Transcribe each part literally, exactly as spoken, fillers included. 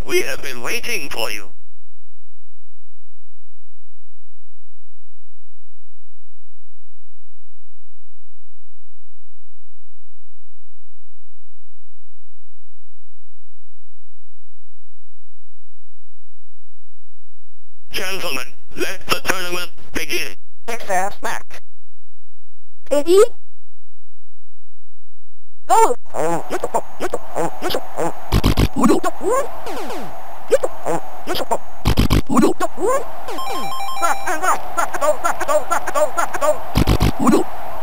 We have been waiting for you. Gentlemen, let the tournament begin. Excess back. Ready? Go! Oh, yes, oh, yes, oh, yes, oh. Udo. Yes, oh, yes, oh. Udo. Back and back, back, go, back, go, back, go, back, go. Udo.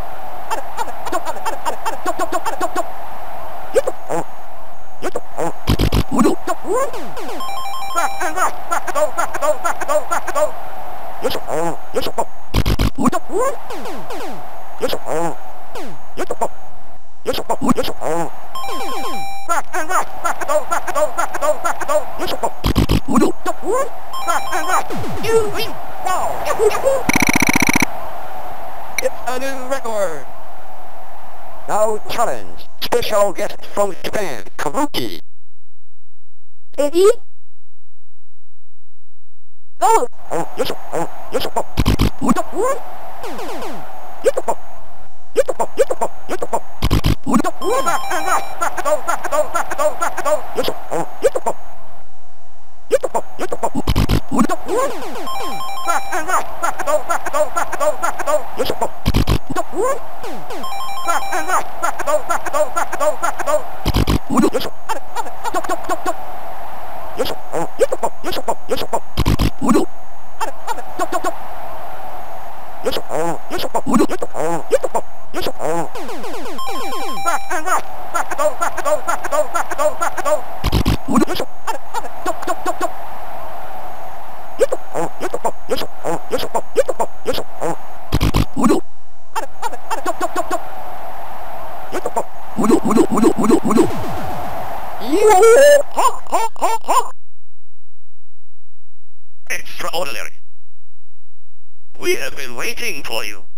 Yes, oh, yes, oh. Udo. Back and back, back, go, back, go, back, go, back, go. Yes, oh, yes, oh. Udo. Yes, oh. Yes, oh. Yes, oh, yes, oh. Back and back, back, go, back, go, back, go, back, go. Yes, oh. Udo. Back and back. You win. Wow. It's a new record. Now challenge. Special guest from Japan, Kabuki. Ready? Go! Oh, yes, oh, yes, oh. Udo. Yes, oh. Yes, oh, yes, oh, yes, oh. Udo. Back and back, back, go, back, go, back, go, back, go. Yes, oh, yes, oh. Yes, oh, yes, oh. Udo. Back and back, back, go, back, go, back, go, back, go. Yes, oh. Udo. Back and back, back, go, back, go, back, go, back, go. Udo. Yes, oh. Yes, oh, yes, oh, yes, oh, yes, oh. Udo. Yes, oh, yes, oh, Udo. Yes, oh, yes, oh, yes, oh. Back and back, back, go, back, go, back, go, back, go, back, go. Udo. Yes, oh, yes, oh, yes, oh, yes, oh, yes, oh, yes, oh, yes, oh. Udo. Yes, oh, Udo, Udo, Udo, Udo, Udo. Yo, ha, ha, ha, ha. Extraordinary. We have been waiting for you.